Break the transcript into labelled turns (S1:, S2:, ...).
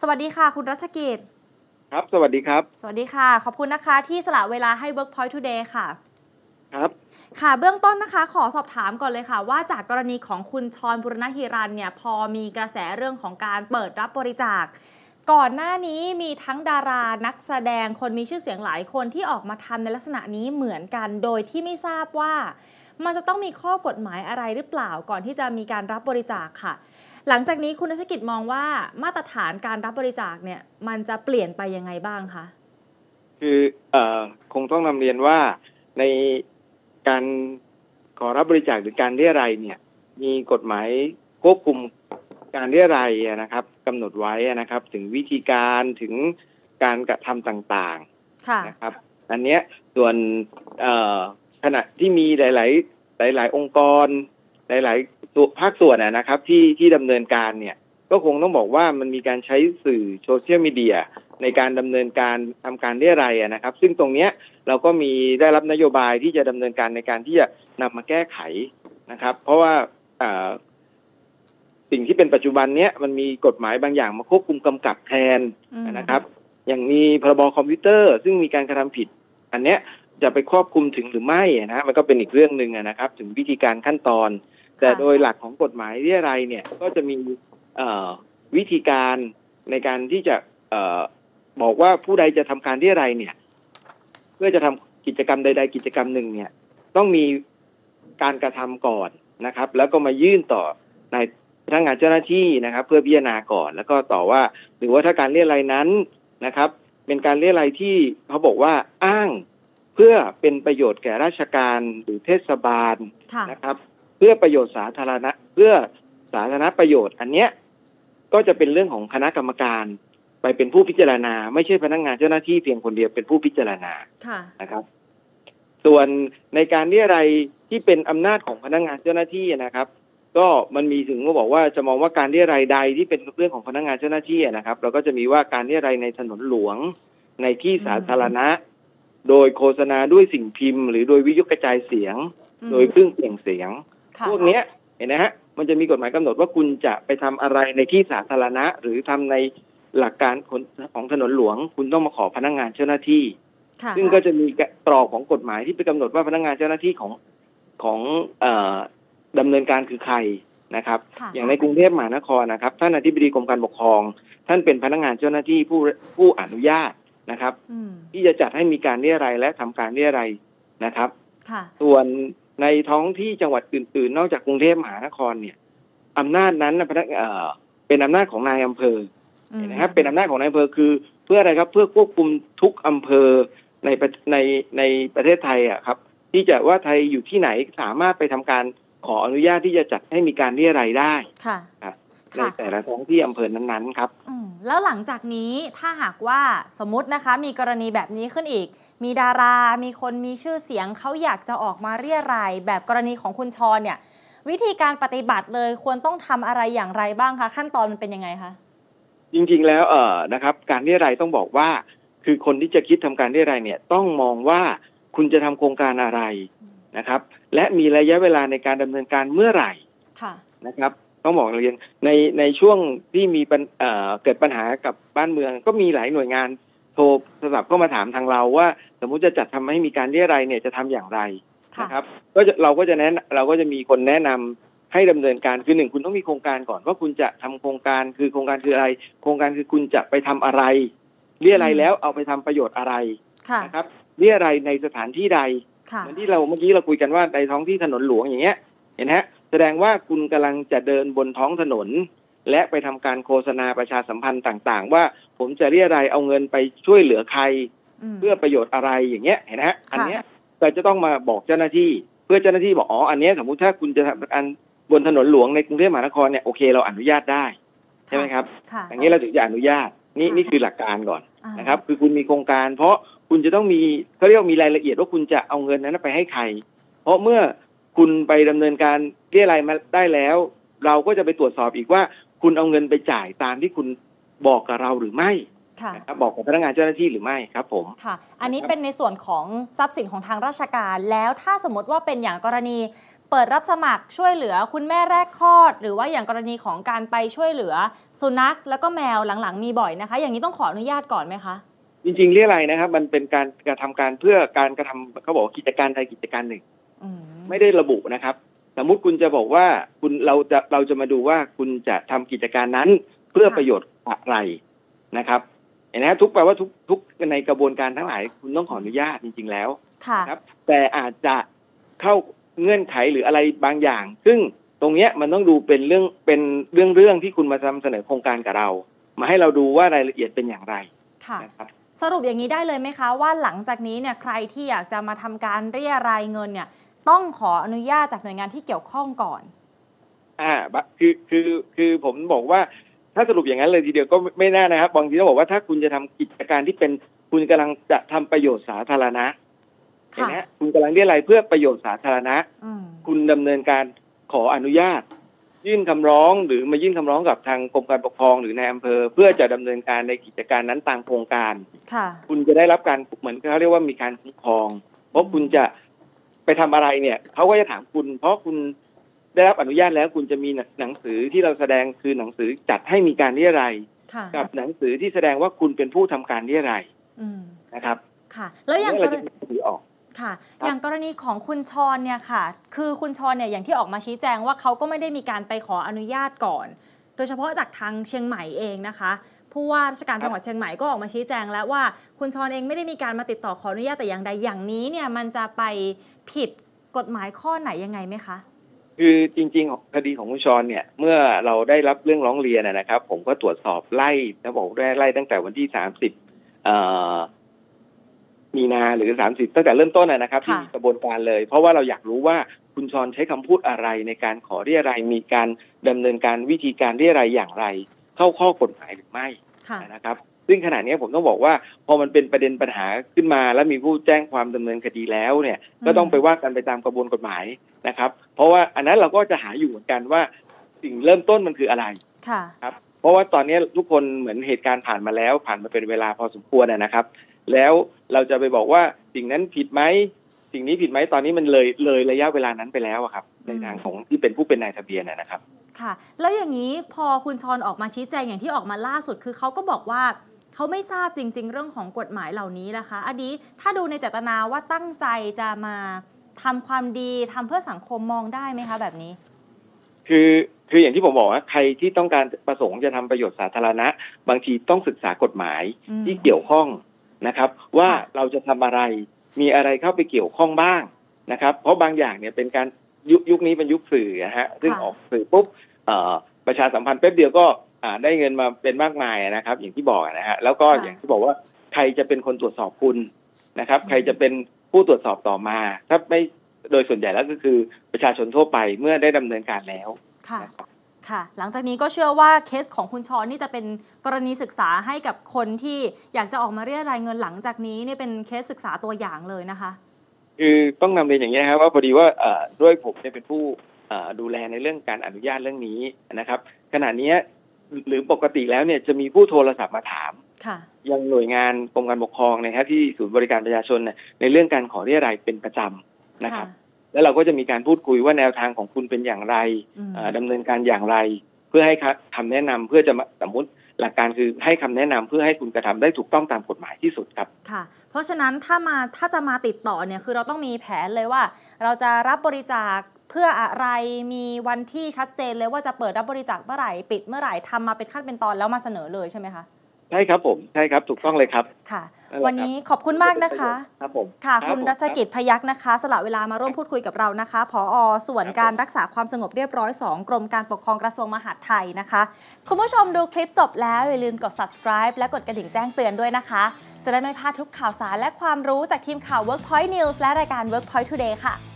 S1: สวัสดีค่ะคุณรัชกิจ
S2: ครับสวัสดีครับ
S1: สวัสดีค่ะขอบคุณนะคะที่สละเวลาให้ Workpoint Today ค่ะ
S2: ครับ
S1: ค่ะเบื้องต้นนะคะขอสอบถามก่อนเลยค่ะว่าจากกรณีของคุณชรบุรณหิรัญเนี่ยพอมีกระแสเรื่องของการเปิดรับบริจาคก่อนหน้านี้มีทั้งดารานักแสดงคนมีชื่อเสียงหลายคนที่ออกมาทำในลักษณะนี้เหมือนกันโดยที่ไม่ทราบว่ามันจะต้องมีข้อกฎหมายอะไรหรือเปล่าก่อนที่จะมีการรับบริจาคค่ะหลังจากนี้คุณรัชกิจมองว่ามาตรฐานการรับบริจาคเนี่ยมันจะเปลี่ยนไปยังไงบ้างคะ
S2: คือคงต้องนำเรียนว่าในการขอรับบริจาคหรือการเรียรัยเนี่ยมีกฎหมายควบคุมการเรียรัยนะครับกำหนดไว้นะครับถึงวิธีการถึงการกระทำต่างๆนะครับอันเนี้ยส่วนขณะที่มีหลายองค์กรหลายภาคส่วนนะครับที่ดำเนินการเนี่ยก็คงต้องบอกว่ามันมีการใช้สื่อโซเชียลมีเดียในการดำเนินการทำการเรียรัยนะครับซึ่งตรงเนี้ยเราก็มีได้รับนโยบายที่จะดำเนินการในการที่จะนำมาแก้ไขนะครับเพราะว่าสิ่งที่เป็นปัจจุบันเนี้ยมันมีกฎหมายบางอย่างมาควบคุมกำกับแทนนะครับอย่างมีพรบคอมพิวเตอร์ซึ่งมีการกระทำผิดอันเนี้ยจะไปครอบคลุมถึงหรือไม่นะมันก็เป็นอีกเรื่องนึงนะครับถึงวิธีการขั้นตอนแต่โดยหลักของกฎหมายเรียรัยเนี่ยก็จะมีวิธีการในการที่จะบอกว่าผู้ใดจะทำการเรียรัยเนี่ยเพื่อจะทำกิจกรรมใดๆกิจกรรมหนึ่งเนี่ยต้องมีการกระทำก่อนนะครับแล้วก็มายื่นต่อนายพนักงานเจ้าหน้าที่นะครับเพื่อพิจารณาก่อนแล้วก็ต่อว่าหรือว่าถ้าการเรียรัยนั้นนะครับเป็นการเรียรัยที่เขาบอกว่าอ้างเพื่อเป็นประโยชน์แก่ราชการหรือเทศบาลนะครับเพื่อประโยชน์สาธารณะเพื่อสาธารณประโยชน์อันเนี้ยก็จะเป็นเรื่องของคณะกรรมการไปเป็นผู้พิจารณาไม่ใช่พนักงานเจ้าหน้าที่เพียงคนเดียวเป็นผู้พิจารณานะครับส่วนในการเรียรัยที่เป็นอำนาจของพนักงานเจ้าหน้าที่นะครับก็มันมีถึงก็บอกว่าจะมองว่าการเรียรัยใดที่เป็นเรื่องของพนักงานเจ้าหน้าที่นะครับเราก็จะมีว่าการเรียรัยในถนนหลวงในที่สาธารณะโดยโฆษณาด้วยสิ่งพิมพ์หรือโดยวิทยุกระจายเสียงโดยเครื่องเปล่งเสียงพวกนี้เห็นนะฮะมันจะมีกฎหมายกำหนดว่าคุณจะไปทำอะไรในที่สาธารณะหรือทำในหลักการของถนนหลวงคุณต้องมาขอพนักงานเจ้าหน้าที่ซึ่งก็จะมีตรอกของกฎหมายที่ไปกำหนดว่าพนักงานเจ้าหน้าที่ของดำเนินการคือใครนะครับอย่างในกรุงเทพมหานครนะครับท่านอธิบดีกรมการปกครองท่านเป็นพนักงานเจ้าหน้าที่ผู้อนุญาตนะครับที่จะจัดให้มีการเรียรัยและทำการเรียรัยนะครับส่วนในท้องที่จังหวัดอื่นๆนอกจากกรุงเทพมหานครเนี่ยอำนาจนั้นเป็นอำนาจของนายอำเภอนะครับเป็นอำนาจของนายอำเภอคือเพื่ออะไรครับเพื่อควบคุมทุกอำเภอในประเทศไทยครับที่จะว่าไทยอยู่ที่ไหนสามารถไปทำการขออนุญาตที่จะจัดให้มีการเรียรัยได้ในแต่ละท้องที่อำเภอนั้นๆครับ
S1: แล้วหลังจากนี้ถ้าหากว่าสมมตินะคะมีกรณีแบบนี้ขึ้นอีกมีดารามีคนมีชื่อเสียงเขาอยากจะออกมาเรียรัยแบบกรณีของคุณชรเนี่ยวิธีการปฏิบัติเลยควรต้องทำอะไรอย่างไรบ้างคะขั้นตอนมันเป็นยังไงคะ
S2: จริงๆแล้วนะครับการเรียรัยต้องบอกว่าคือคนที่จะคิดทำการเรียรัยเนี่ยต้องมองว่าคุณจะทำโครงการอะไรนะครับและมีระยะเวลาในการดำเนินการเมื่อไหร่นะครับต้องบอกเรียนในช่วงที่มีเกิดปัญหากับบ้านเมืองก็มีหลายหน่วยงานโทรศัพท์เข้ามาถามทางเราว่าสมมุติจะจัดทำให้มีการเรียรัยเนี่ยจะทำอย่างไรนะครับเราก็จะมีคนแนะนำให้ดำเนินการคือหนึ่งคุณต้องมีโครงการก่อนว่าคุณจะทำโครงการคือโครงการคืออะไรโครงการคือคุณจะไปทำอะไรเรียรัยแล้วเอาไปทำประโยชน์อะไรนะครับเรียรัยในสถานที่ใดเหมือนที่เมื่อกี้เราคุยกันว่าในท้องที่ถนนหลวงอย่างเงี้ยเห็นฮะแสดงว่าคุณกำลังจะเดินบนท้องถนนและไปทำการโฆษณาประชาสัมพันธ์ต่างๆว่าผมจะเรียรัยเอาเงินไปช่วยเหลือใครเพื่อประโยชน์อะไรอย่างเงี้ยเห็นฮะอันเนี้ยก็จะต้องมาบอกเจ้าหน้าที่เพื่อเจ้าหน้าที่บอกอ๋ออันเนี้ยสมมุติถ้าคุณจะทำอันบนถนนหลวงในกรุงเทพมหานครเนี่ยโอเคเราอนุญาตได้ใช่ไหมครับอย่างนี้เราถึงจะอนุญาตนี่คือหลักการก่อนนะครับคือคุณมีโครงการเพราะคุณจะต้องมีเขาเรียกว่ามีรายละเอียดว่าคุณจะเอาเงินนั้นไปให้ใครเพราะเมื่อคุณไปดำเนินการเรียรัยมาได้แล้วเราก็จะไปตรวจสอบอีกว่าคุณเอาเงินไปจ่ายตามที่คุณบอกกับเราหรือไม่นะครับบอกกับพนักงานเจ้าหน้าที่หรือไม่ครับผม
S1: ค่ะอันนี้เป็นในส่วนของทรัพย์สินของทางราชการแล้วถ้าสมมติว่าเป็นอย่างกรณีเปิดรับสมัครช่วยเหลือคุณแม่แรกคลอดหรือว่าอย่างกรณีของการไปช่วยเหลือสุนัขแล้วก็แมวหลังๆมีบ่อยนะคะอย่างนี้ต้องขออนุญาตก่อนไหมคะ
S2: จริงๆเรียกอะไรนะครับมันเป็นการกระทำการเพื่อการกระทำเขาบอกกิจการใดกิจการหนึ่งไม่ได้ระบุนะครับสมมุติคุณจะบอกว่าเราจะมาดูว่าคุณจะทำกิจการนั้นเพื่อประโยชน์อะไรนะครับเห็นไหมทุกแปลว่าทุกในกระบวนการทั้งหลายคุณต้องขออนุญาตจริงๆแล้วครับแต่อาจจะเข้าเงื่อนไขหรืออะไรบางอย่างซึ่งตรงเนี้ยมันต้องดูเป็นเรื่องที่คุณมาทำเสนอโครงการกับเรามาให้เราดูว่ารายละเอียดเป็นอย่างไร
S1: นะครับสรุปอย่างนี้ได้เลยไหมคะว่าหลังจากนี้เนี่ยใครที่อยากจะมาทำการเรียรายเงินเนี่ยต้องขออนุญาตจากหน่วยงานที่เกี่ยวข้องก่อน
S2: คือผมบอกว่าถ้าสรุปอย่างนั้นเลยทีเดียวก็ไม่แน่นะครับบางทีต้องบอกว่าถ้าคุณจะทำกิจการที่เป็นคุณกำลังจะทำประโยชน์สาธารณะเห็นไหมคุณกำลังเรียรายเพื่อประโยชน์สาธารณะคุณดำเนินการขออนุญาตยื่นคำร้องหรือมายื่นคำร้องกับทางกรมการปกครองหรือในอำเภอเพื่อจะดำเนินการในกิจการนั้นตามโครงการคุณจะได้รับการเหมือนเขาเรียกว่ามีการคุ้มครองเพราะคุณจะไปทำอะไรเนี่ยเขาก็จะถามคุณเพราะคุณได้รับอนุญาตแล้วคุณจะมีหนังสือที่เราแสดงคือหนังสือจัดให้มีการเรียรัยกับหนังสือที่แสดงว่าคุณเป็นผู้ทำการเรียรัยนะครับ
S1: ค่ะแล้วอย่างกรณีค่ะอย่างกรณีของคุณชรเนี่ยค่ะคือคุณชรเนี่ยอย่างที่ออกมาชี้แจงว่าเขาก็ไม่ได้มีการไปขออนุญาตก่อนโดยเฉพาะจากทางเชียงใหม่เองนะคะผู้ว่าราชการจังหวัดเชียงใหม่ก็ออกมาชี้แจงแล้วว่าคุณชรเองไม่ได้มีการมาติดต่อขออนุญาตแต่อย่างใดอย่างนี้เนี่ยมันจะไปผิดกฎหมายข้อไหนยังไงไหมคะ
S2: คือจริงๆคดีของคุณชรเนี่ยเมื่อเราได้รับเรื่องร้องเรียนนะครับผมก็ตรวจสอบไล่แล้วบอกได้ไล่ตั้งแต่วันที่30มีนาหรือ30ตั้งแต่เริ่มต้นนะครับที่มีกระบวนการเลยเพราะว่าเราอยากรู้ว่าคุณชรใช้คำพูดอะไรในการขอเรียรัยมีการดำเนินการวิธีการเรียรัยอย่างไรเข้าข้อกฎหมายหรือไม่นะครับซึ่งขณะนี้ผมต้องบอกว่าพอมันเป็นประเด็นปัญหาขึ้นมาแล้วมีผู้แจ้งความดำเนินคดีแล้วเนี่ยก็ต้องไปว่ากันไปตามกระบวนกฎหมายนะครับเพราะว่าอันนั้นเราก็จะหาอยู่เหมือนกันว่าสิ่งเริ่มต้นมันคืออะไรครับเพราะว่าตอนนี้ทุกคนเหมือนเหตุการณ์ผ่านมาแล้วผ่านมาเป็นเวลาพอสมควรนะครับแล้วเราจะไปบอกว่าสิ่งนั้นผิดไหมสิ่งนี้ผิดไหมตอนนี้มันเลยระยะเวลานั้นไปแล้วครับในทางของที่เป็นผู้เป็นนายทะเบียนนะครับ
S1: ค่ะแล้วอย่างนี้พอคุณชรออกมาชี้แจงอย่างที่ออกมาล่าสุดคือเขาก็บอกว่าเขาไม่ทราบจริงๆเรื่องของกฎหมายเหล่านี้นะคะอันนี้ถ้าดูในเจตนาว่าตั้งใจจะมาทำความดีทำเพื่อสังคมมองได้ไหมคะแบบนี้
S2: คืออย่างที่ผมบอกว่าใครที่ต้องการประสงค์จะทำประโยชน์สาธารณะบางทีต้องศึกษากฎหมายที่เกี่ยวข้องนะครับว่าเราจะทำอะไรมีอะไรเข้าไปเกี่ยวข้องบ้างนะครับเพราะบางอย่างเนี่ยเป็นการยุคนี้เป็นยุคสื่อนะฮะซึ่งออกสื่อปุ๊บประชาสัมพันธ์แป๊บเดียวก็ได้เงินมาเป็นมากมายนะครับอย่างที่บอกนะฮะแล้วก็อย่างที่บอกว่าใครจะเป็นคนตรวจสอบคุณนะครับใครจะเป็นผู้ตรวจสอบต่อมาถ้าไม่โดยส่วนใหญ่แล้วก็คือประชาชนทั่วไปเมื่อได้ดำเนินการแล้ว
S1: ค่ะหลังจากนี้ก็เชื่อว่าเคสของคุณชรนี่จะเป็นกรณีศึกษาให้กับคนที่อยากจะออกมาเรียรายเงินหลังจากนี้นี่เป็นเคสศึกษาตัวอย่างเลยนะคะ
S2: คือต้องนำเรียนอย่างนี้ครับว่าพอดีว่าด้วยผมเป็นผู้ดูแลในเรื่องการอนุญาตเรื่องนี้นะครับขณะนี้หรือปกติแล้วเนี่ยจะมีผู้โทรศัพท์มาถามยังหน่วยงานกรมการปกครองนะครับที่ศูนย์บริการประชาชนในเรื่องการขอเรียรายเป็นประจำนะครับแล้วเราก็จะมีการพูดคุยว่าแนวทางของคุณเป็นอย่างไรดำเนินการอย่างไรเพื่อให้คำแนะนำเพื่อจะสมมติหลักการคือให้คำแนะนำเพื่อให้คุณกระทำได้ถูกต้องตามกฎหมายที่สุดครับ
S1: ค่ะเพราะฉะนั้นถ้าจะมาติดต่อเนี่ยคือเราต้องมีแผนเลยว่าเราจะรับบริจาคเพื่ออะไรมีวันที่ชัดเจนเลยว่าจะเปิดรับบริจาคเมื่อไหร่ปิดเมื่อไหร่ทำมาเป็นขั้นเป็นตอนแล้วมาเสนอเลยใช่ไหมคะ
S2: ใช่ครับผมใช่ครับถูกต้องเลยครับ
S1: ค่ะวันนี้ขอบคุณมากนะคะ
S2: ครับผม
S1: ค่ะคุณรัชกิจพยัคฆ์นะคะสละเวลามาร่วมพูดคุยกับเรานะคะผอ.ส่วนการรักษาความสงบเรียบร้อย2กรมการปกครองกระทรวงมหาดไทยนะคะคุณผู้ชมดูคลิปจบแล้วอย่าลืมกด subscribe และกดกระดิ่งแจ้งเตือนด้วยนะคะจะได้ไม่พลาดทุกข่าวสารและความรู้จากทีมข่าว Workpoint News และรายการ Workpoint Today ค่ะ